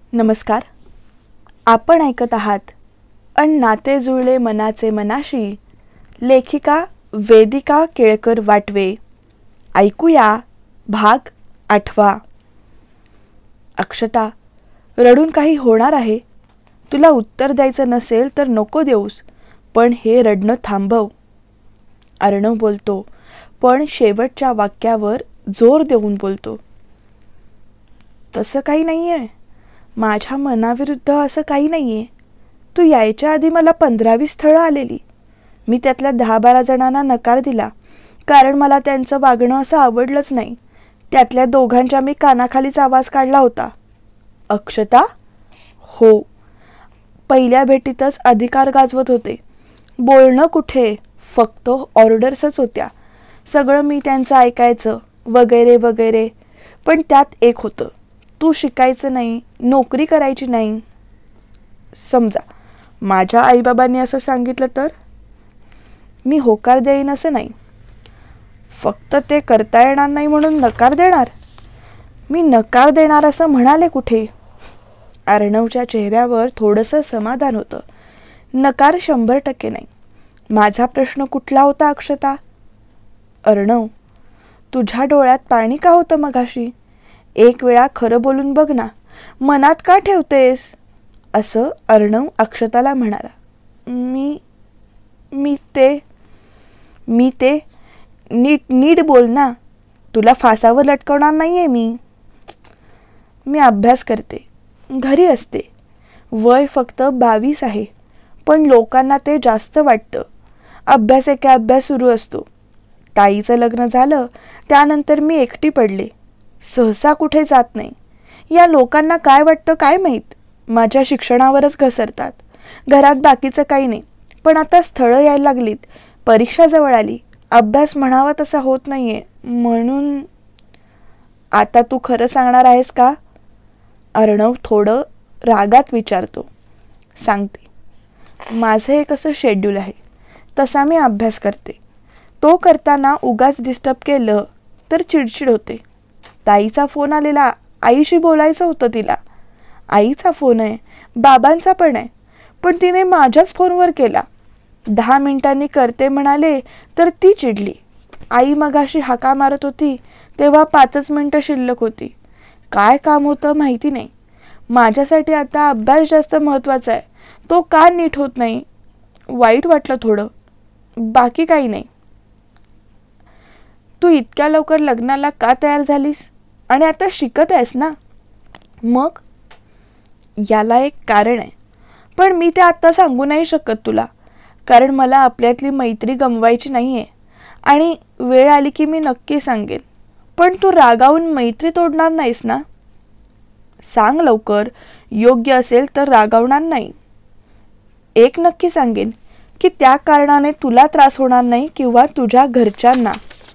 नमस्कार. आपण ऐकत आहात अन नाते जुळले मनाचे मनाशी, लेखिका वेदिका केळकर वाटवे. ऐकूया भाग 8. अक्षता, रडून काही होणार आहे? तुला उत्तर द्यायचं नसेल तर नको देऊस, पण हे रडणं थांबव. अर्णव बोलतो, पण शेवटच्या वाक्यावर जोर देऊन बोलतो. तसं काही नाही आहे. माझ्या मनाविरुद्ध असं काही नाही आहे. तू यायच्या आधी मला 15-20 स्थळं आलेली. मी त्यातल्या 10-12 जणांना नकार दिला, कारण मला त्यांचं वागणं असं आवडलंच नाही. त्यातल्या दोघांच्या मी कानाखालीच आवाज काढला होता. अक्षता? हो. पहिल्या भेटीतच अधिकार गाजवत होते. बोलणं कुठे, फक्त ऑर्डर्सच होत्या. सगळं मी त्यांचं ऐकायचं वगैरे वगैरे. पण त्यात एक होतं, तू शिकायचं नाही, नोकरी करायची नाही. समजा माझ्या आईबाबांनी असं सांगितलं तर मी होकार देईन असं नाही. फक्त ते करता येणार नाही म्हणून नकार देणार? मी नकार देणार असं म्हणाले कुठे? अर्णवच्या चेहऱ्यावर थोडंसं समाधान होतं. नकार 100% नाही. माझा प्रश्न कुठला होता अक्षता? अर्णव, तुझ्या डोळ्यात पाणी का होतं मगाशी? एक वेळा खरं बोलून बघ ना, मनात का ठेवतेस? असं अर्णव अक्षताला म्हणाला. मी ते नीट बोल ना. तुला फासावर लटकवणार नाहीये मी. मी अभ्यास करते, घरी असते. वय फक्त 22 आहे, पण लोकांना ते जास्त वाटतं. अभ्यास एके अभ्यास सुरू असतो. ताईचं लग्न झालं त्यानंतर मी एकटी पडले. सहसा कुठे जात नाही. या लोकांना काय वाटतं काय माहीत. माझ्या शिक्षणावरच घसरतात. घरात बाकीचं काही नाही. पण आता स्थळं यायला लागलीत, परीक्षा जवळ आली, अभ्यास म्हणावा तसा होत नाहीये, म्हणून. आता तू खरं सांगणार आहेस का? अर्णव थोडं रागात विचारतो. सांगते. माझं एक असं शेड्यूल आहे, तसा मी अभ्यास करते. तो करताना उगाच डिस्टर्ब केलं तर चिडचिड होते. ताईचा फोन आलेला, आईशी बोलायचं होतं तिला. आईचा फोन आहे, बाबांचा पण आहे, पण तिने माझ्याच फोनवर केला. 10 मिनिटांनी करते म्हणाले तर ती चिडली. आई मगाशी हाका मारत होती तेव्हा 5च मिनिटं शिल्लक होती. काय काम होतं माहिती नाही. माझ्यासाठी आता अभ्यास जास्त महत्त्वाचा आहे. तो का नीट होत नाही? वाईट वाटलं थोडं, बाकी काही नाही. तू इतक्या लवकर लग्नाला का तयार झालीस? आणि आता शिकत आहेस ना? मग याला एक कारण आहे, पण मी ते आत्ता सांगू नाही शकत तुला, कारण मला आपल्यातली मैत्री गमवायची नाही आहे. आणि वेळ आली की मी नक्की सांगेन. पण तू रागावून मैत्री तोडणार नाहीस ना? सांग लवकर. योग्य असेल तर रागावणार नाही. एक नक्की सांगेन की त्या कारणाने तुला त्रास होणार नाही किंवा तुझ्या घरच्यांना.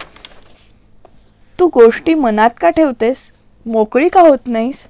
तू गोष्टी मनात का ठेवतेस? मोकळी का होत नाहीस?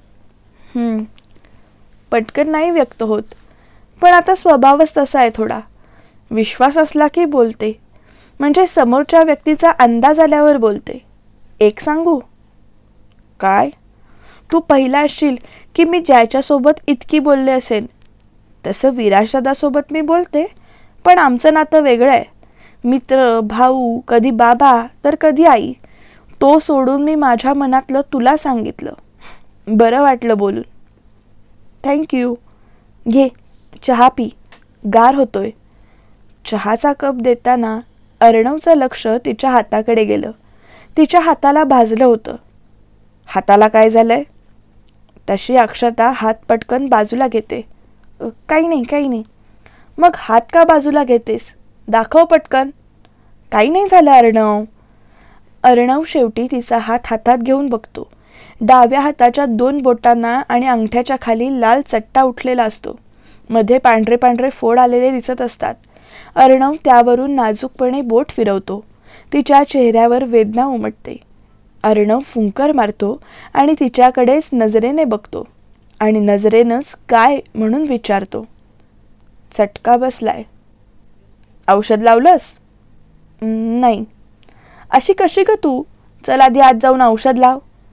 पटकन नाही व्यक्त होत, पण आता स्वभावच तसा आहे थोडा. विश्वास असला की बोलते, म्हणजे समोरच्या व्यक्तीचा अंदाज आल्यावर बोलते. एक सांगू? काय? तू पहिला असशील की मी ज्याच्यासोबत इतकी बोलले असेल. तसं विराजदादासोबत मी बोलते, पण आमचं नातं वेगळं आहे. मित्र, भाऊ, कधी बाबा तर कधी आई. तो सोडून मी माझ्या मनातलं तुला सांगितलं. बरं वाटलं बोलून. थँक्यू. घे, चहा पी, गार होतोय. चहाचा कप देताना अर्णवचं लक्ष तिच्या हाताकडे गेलं. तिच्या हाताला भाजलं होतं. हाताला काय झालंय? तशी अक्षता हात पटकन बाजूला घेते. काही नाही. मग हात का बाजूला घेतेस? दाखव पटकन. काही नाही झालं अर्णव. अर्णव शेवटी तिचा हात हातात घेऊन बघतो. डाव्या हाताच्या 2 बोटांना आणि अंगठ्याच्या खाली लाल चट्टा उठलेला असतो. मध्ये पांढरे पांढरे फोड आलेले दिसत असतात. अर्णव त्यावरून नाजूकपणे बोट फिरवतो. तिच्या चेहऱ्यावर वेदना उमटते. अर्णव फुंकर मारतो आणि तिच्याकडेच नजरेने बघतो आणि नजरेनंच काय म्हणून विचारतो. चटका बसलाय. औषध लावलंस? नाही. अशी कशी ग तू? चल आधी आत जाऊन औषध लाव.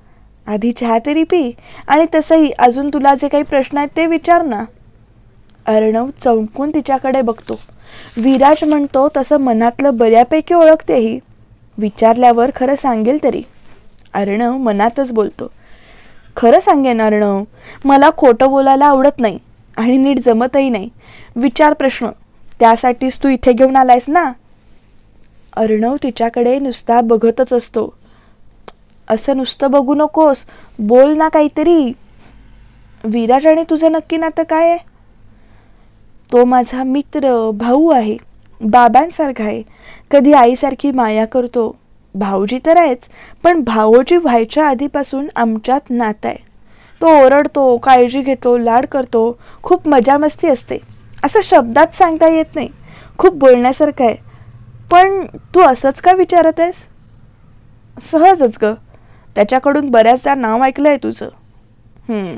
आधी चहा तरी पी, आणि तसंही अजून तुला जे काही प्रश्न आहेत ते विचार ना. अर्णव चमकून तिच्याकडे बघतो. विराज म्हणतो तसं मनातलं बऱ्यापैकी ओळखतेही. विचारल्यावर खरं सांगेल तरी. अर्णव मनातच बोलतो, खरं सांगेन अर्णव, मला खोटं बोलायला आवडत नाही आणि नीट जमतही नाही. विचार प्रश्न, त्यासाठीच तू इथे घेऊन आलायस ना. अर्णव तिच्याकडे नुसता बघतच असतो. असं नुसतं बघू नकोस, बोल ना काहीतरी. विराज आणि तुझं नक्की नातं काय आहे? तो माझा मित्र, भाऊ आहे, बाबांसारखा आहे. कधी आईसारखी माया करतो. भाऊजी तर आहेच, पण भाऊजी व्हायच्या आधीपासून आमच्यात नातं आहे. तो ओरडतो, काळजी घेतो, लाड करतो, खूप मजा मस्ती असते. असं शब्दात सांगता येत नाही. खूप बोलण्यासारखं आहे. पण तू असंच का विचारत आहेस? सहजच ग, त्याच्याकडून बऱ्याचदा नाव ऐकलं आहे तुझं.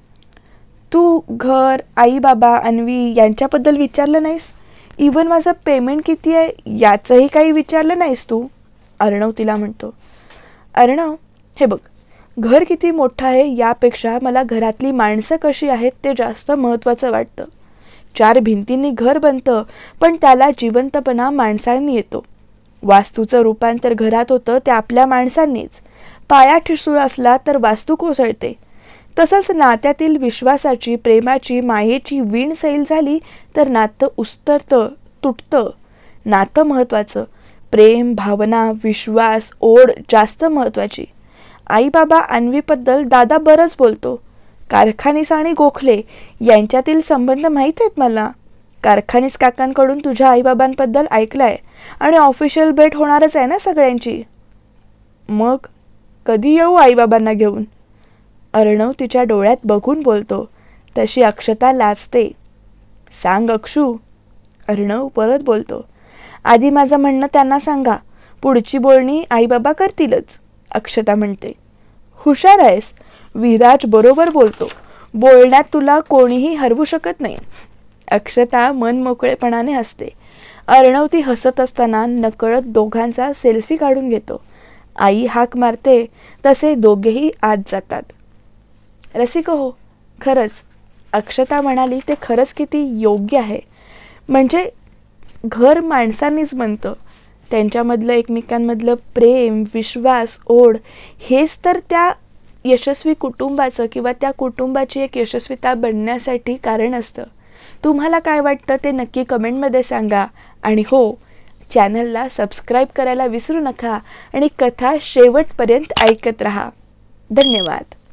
तू घर, आई बाबा, अन्वी यांच्याबद्दल विचारलं नाहीस? इवन माझं पेमेंट किती आहे याचंही काही विचारलं नाहीस तू. अर्णव तिला म्हणतो. अर्णव, हे बघ, घर किती मोठं आहे यापेक्षा मला घरातली माणसं कशी आहेत ते जास्त महत्त्वाचं वाटतं. 4 भिंतींनी घर बनतं, पण त्याला जिवंतपणा माणसांनी येतो. वास्तूचं रूपांतर घरात होतं ते आपल्या माणसांनीच. पाया ठिसूळ असला तर वास्तू कोसळते. तसंच नात्यातील विश्वासाची, प्रेमाची, मायेची वीण सैल झाली तर नातं उस्तरतं, तुटतं. नातं महत्त्वाचं. प्रेम, भावना, विश्वास, ओढ जास्त महत्त्वाची. आई बाबा अन्वीबद्दल दादा बरंच बोलतो. कारखानीस आणि गोखले यांच्यातील संबंध माहीत आहेत मला. कारखानीस काकांकडून तुझ्या आईबाबांबद्दल ऐकलंय आणि ऑफिशियल भेट होणारच आहे ना सगळ्यांची. मग कधी येऊ आईबाबांना घेऊन? अर्णव तिच्या डोळ्यात बघून बोलतो. तशी अक्षता लाजते. सांग अक्षू. अर्णव परत बोलतो. आधी माझं म्हणणं त्यांना सांगा, पुढची बोलणी आईबाबा करतीलच. अक्षता म्हणते. हुशार आहेस. विराज बरोबर बोलतो. बोलण्यात तुला कोणीही हरवू शकत नाही. अक्षता मन मोकळेपणाने हसते. अर्णव ती हसत असताना नकळत दोघांचा सेल्फी काढून घेतो. आई हाक मारते तसे दोघेही आत जातात. रसिक हो, खरंच अक्षता म्हणाली ते खरंच किती योग्य आहे. म्हणजे घर माणसांनीच बनतं. त्यांच्यामधलं एकमेकांमधलं प्रेम, विश्वास, ओढ हेच तर त्या यशस्वी कुटुंबाचं किंवा त्या कुटुंबाची एक यशस्वीता बनण्यासाठी कारण असतं. तुम्हाला काय वाटतं ते नक्की कमेंटमध्ये सांगा. आणि हो, चॅनलला सबस्क्राईब करायला विसरू नका आणि कथा शेवटपर्यंत ऐकत राहा. धन्यवाद.